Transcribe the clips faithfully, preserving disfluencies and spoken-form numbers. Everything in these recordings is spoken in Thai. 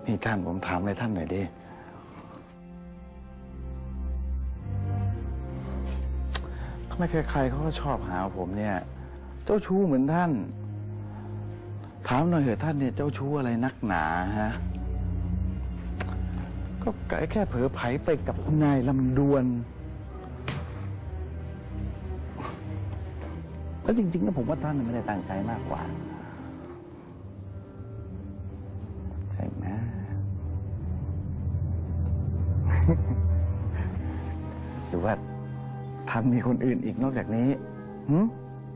นี่ท่านผมถามอะไรท่านหน่อยดิทำไมใครๆเขาก็ชอบหาผมเนี่ยเจ้าชู้เหมือนท่านถามหน่อยเถอะท่านเนี่ยเจ้าชู้อะไรนักหนาฮะก็แค่เผลอไผไปกับคุณนายลำดวนแล้วจริงๆแล้วผมว่าท่านไม่ได้ตั้งใจมากกว่าใช่ไหม หรือว่าท่านมีคนอื่นอีกนอกจากนี้หืม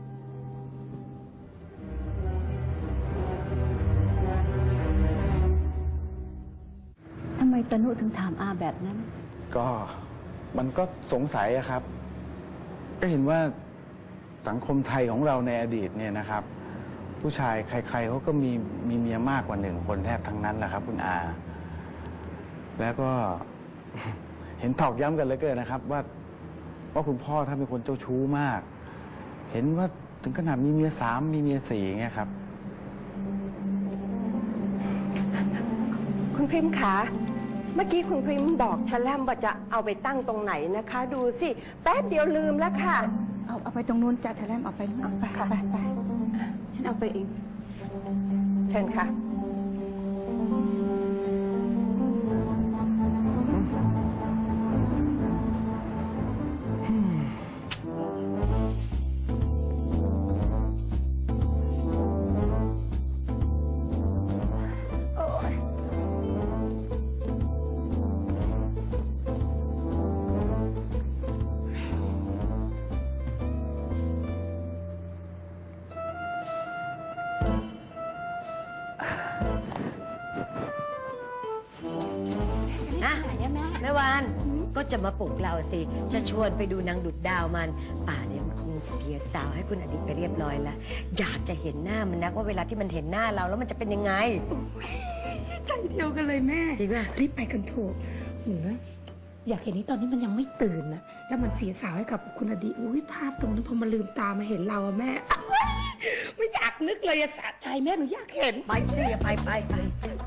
ทำไมตนุถึงถามอาแบบนั้นก็มันก็สงสัยอะครับก็เห็นว่าสังคมไทยของเราในอดีตเนี่ยนะครับผู้ชายใครๆเขาก็มีมีเมียมากกว่าหนึ่งคนแทบทั้งนั้นแหละครับคุณอาแล้วก็ เห็นตอกย้ำกันเหลือเกินนะครับว่าว่าคุณพ่อท่านเป็นคนเจ้าชู้มากเห็นว่าถึงขนาดมีเมียสามมีเมียสี่อย่างเงี้ยครับคุณพริมคะเมื่อกี้คุณพริมบอกฉันแล้วว่าจะเอาไปตั้งตรงไหนนะคะดูสิแป๊บเดียวลืมแล้วค่ะเอาเอาไปตรงนู้นจ้ะแฉลมเอาไปเอาไปไปไปฉันเอาไปเองเชิญค่ะแม่วานก็จะมาปลุกเราสิจะชวนไปดูนางดุดดาวมันป่าเนี่ยมันคงเสียสาวให้คุณอดิตไปเรียบร้อยแล้วอยากจะเห็นหน้ามันนักว่าเวลาที่มันเห็นหน้าเราแล้วมันจะเป็นยังไงใจเดียวกันเลยแม่จริงป่ะรีบไปกันเถอะหนูนะอยากเห็นนี้ตอนนี้มันยังไม่ตื่นนะแล้วมันเสียสาวให้กับคุณอดิตอุ้ยภาพตรงนั้นพอมาลืมตามาเห็นเราอะแม่ไม่อยากนึกเลยอะสะใจแม่หนูอยากเห็นไปสิไปไปไป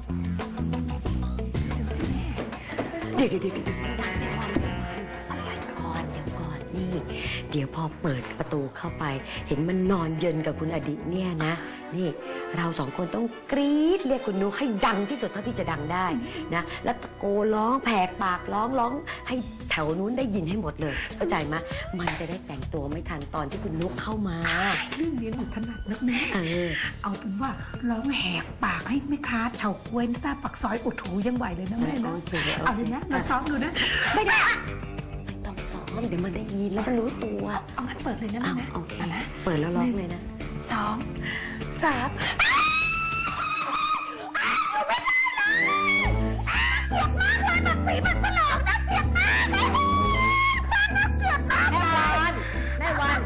เดี๋ยวเดี๋ยวเดี๋ยวอะไรก่อนเดี๋ยวก่อนนี่เดี๋ยวพอเปิดประตูเข้าไปเห็นมันนอนเยินกับคุณอดิตเนี่ยนะนี่เราสองคนต้องกรี๊ดเรียกคุณนุ๊กให้ดังที่สุดเท่าที่จะดังได้นะแล้วตะโกนร้องแผกปากร้องร้องให้แถวนู้นได้ยินให้หมดเลยเข้าใจไหมมันจะได้แต่งตัวไม่ทันตอนที่คุณนุ๊กเข้ามาเรื่องนี้หนูถนัดนะแม่เออเอาเป็นว่าร้องแหกปากให้แม่ค้าเฉาก๊วยหน้าปากซอยอุดหูยังไหวเลยนะแม่นะเอาเลยนะเราซ้อมดูนะไม่ได้ไม่ต้องซ้อมเดี๋ยวมันได้ยินแล้วมันรู้ตัวเอางั้นเปิดเลยนะแม่นะโอเคนะเปิดแล้วร้องเลยนะสองสามไม่ได้เลยเจ็บมากเลยแบบสีมันถลอกนะเจ็บมากเลยบ้านนักเจ็บมากแม่วานแม่วาน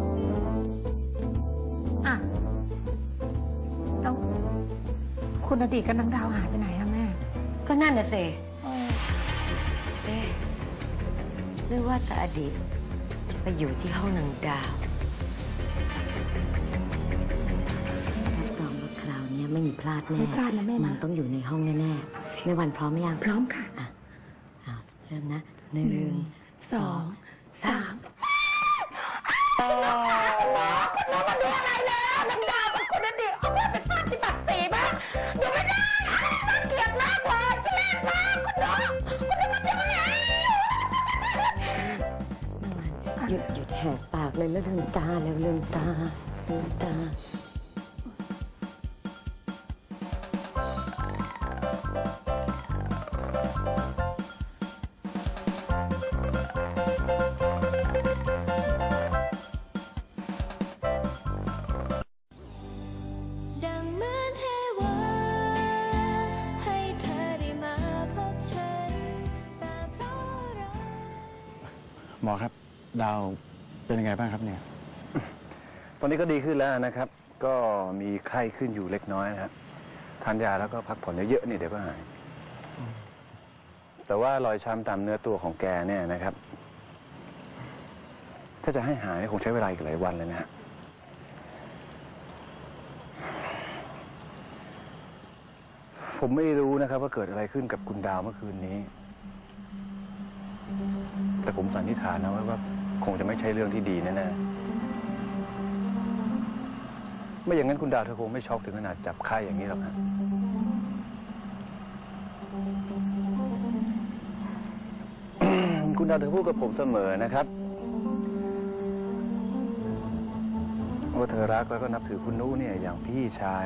อ่ะแล้วคุณอดีตกับนางดาวหายไปไหนอะแม่ก็นั่นน่ะสิเอ๊ะหรือว่าแต่อดีตจะไปอยู่ที่ห้องนางดาวไม่มีพลาดแน่ไม่พลาดนะแม่มันต้องอยู่ในห้องแน่ๆแม่วันพร้อมไหมยังพร้อมค่ะอ่ะเริ่มนะหนึ่งสองสามคุณน้องคุณน้องมาดูอะไรแล้วนางดาวกับคุณอดีตเอาว่าเป็นภาพที่บัดสีบ้างดูไม่ได้น่าเกลียดมากเลยทุเรศมากคุณน้องคุณน้องมาดูอะไรหยุดหยุดแหกปากเลยแล้วลืมตาแล้วลืมตาลืมตาหมอครับดาวเป็นยังไงบ้างครับเนี่ยตอนนี้ก็ดีขึ้นแล้วนะครับก็มีไข้ขึ้นอยู่เล็กน้อยนะครับทานยาแล้วก็พักผ่อนเยอะๆนี่เดี๋ยวก็หายแต่ว่ารอยช้ำตามเนื้อตัวของแกเนี่ยนะครับถ้าจะให้หายคงใช้เวลาอีกหลายวันเลยนะฮะผมไม่รู้นะครับว่าเกิดอะไรขึ้นกับคุณดาวเมื่อคืนนี้ แต่ผมสันนิษฐานนะว่าว่าคงจะไม่ใช่เรื่องที่ดีแน่ๆไม่อย่างนั้นคุณดาวเธอคงไม่ช็อกถึงขนาดจับไข้อย่างนี้หรอกฮะ คุณดาวเธอพูดกับผมเสมอนะครับว่าเธอรักแล้วก็นับถือคุณนุเนี่ยอย่างพี่ชาย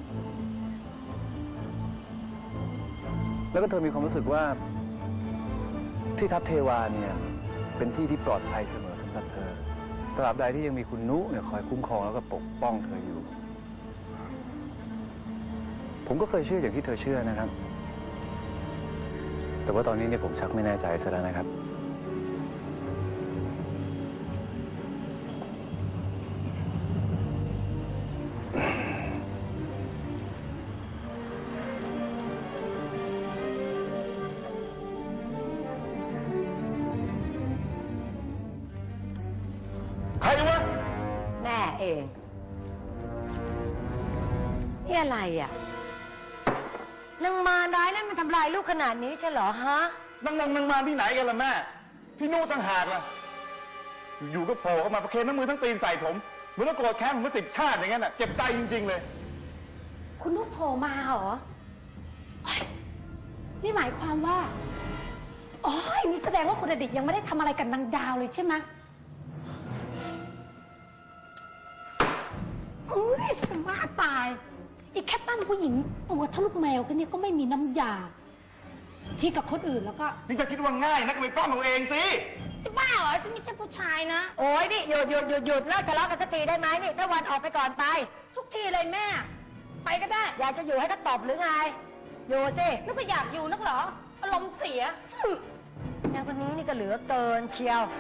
แล้วก็เธอมีความรู้สึกว่าที่ทัพเทวาเนี่ยเป็นที่ที่ปลอดภัยเสมอสำหรับเธอตราบใดที่ยังมีคุณนุเนี่ยคอยคุ้มครองแล้วก็ปกป้องเธออยู่ ผมก็เคยเชื่ออย่างที่เธอเชื่อนะครับ แต่ว่าตอนนี้เนี่ยผมชักไม่แน่ใจซะแล้วนะครับใครวะแม่เองนี่อะไรอ่ะนางมารร้ายนั่นมันทำลายลูกขนาดนี้ใช่เหรอฮะนั่งนั่งนั่งมาที่ไหนกันล่ะแม่ พี่นู่ต่างหากล่ะ อยู่ก็โผล่เข้ามาประเคนทั้งมือทั้งตีนใส่ผมเหมือนว่าโกรธแค้นผมมาสิบชาติอย่างนั้นอ่ะ เจ็บใจจริงๆเลยคุณนุ๊กโผล่มาเหรอโอ๊ยนี่หมายความว่าอ๋อนี่แสดงว่าคุณอดิตยังไม่ได้ทำอะไรกับนางดาวเลยใช่ไหมเฮ้ยฉันว่าตายอีกแค่ปั้มผู้หญิงตัวทะลุแมวกันเนี่ยก็ไม่มีน้ำยาที่กับคนอื่นแล้วก็นี่จะคิดว่าง่ายนะก็ไปปล้ำเอาเองสิจะบ้าเหรอฉันไม่ใช่ผู้ชายนะโอ้ยนี่หยุดหยุดหยุดหยุดเลิกทะเลาะกันสักทีได้ไหมนี่ถ้าวันออกไปก่อนไปทุกทีเลยแม่ ไปก็ได้อยากจะอยู่ให้เขาตบหรือไง อยู่สินึกว่าอยากอยู่นักเหรออารมณ์เสียนางคนนี้นี่ก็เหลือเกินเชียว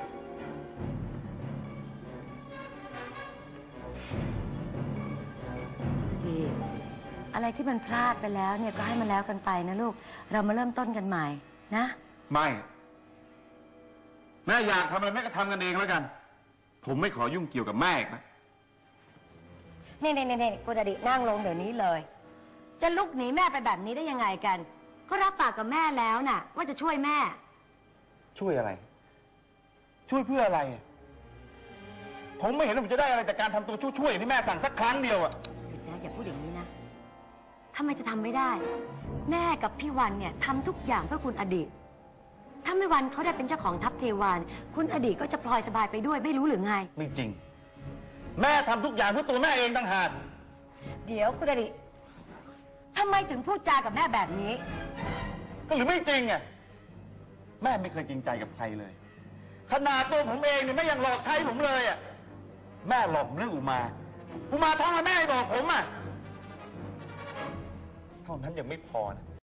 พี่อะไรที่มันพลาดไปแล้วเนี่ยก็ให้มันแล้วกันไปนะลูก เรามาเริ่มต้นกันใหม่นะไม่ แม่อยากทำอะไรแม่ก็ทำกันเองแล้วกัน ผมไม่ขอยุ่งเกี่ยวกับแม่อีกนะนี่นี่นี่คุณอดีตนั่งลงเดี๋ยวนี้เลย จะลุกหนีแม่ไปแบบนี้ได้ยังไงกัน ก็รับปากกับแม่แล้วน่ะ ว่าจะช่วยแม่ช่วยอะไร ช่วยเพื่ออะไร ผมไม่เห็นว่าผมจะได้อะไรจากการทำตัวช่วยๆอย่างที่แม่สั่งสักครั้งเดียวอะหยุดนะอย่าพูดอย่างนี้นะทำไมจะทำไม่ได้ แม่กับพี่วันเนี่ยทำทุกอย่างเพื่อคุณอดีต ถ้าไม่วันเขาได้เป็นเจ้าของทัพเทวานคุณอดีตก็จะพลอยสบายไปด้วยไม่รู้หรือไงไม่จริง แม่ทำทุกอย่างเพื่อตัวแม่เองต่างหากเดี๋ยวคุณอดีตทำไมถึงพูดจากับแม่แบบนี้ก็หรือไม่จริงอ่ะ แม่ไม่เคยจริงใจกับใครเลย ขนาดตัวผมเองเนี่ยแม่ยังหลอกใช้ผมเลยอ่ะ แม่หลอกผมเรื่องอุมา อุมาท้องมาแม่ให้บอกผมอ่ะ เท่านั้นยังไม่พอนะ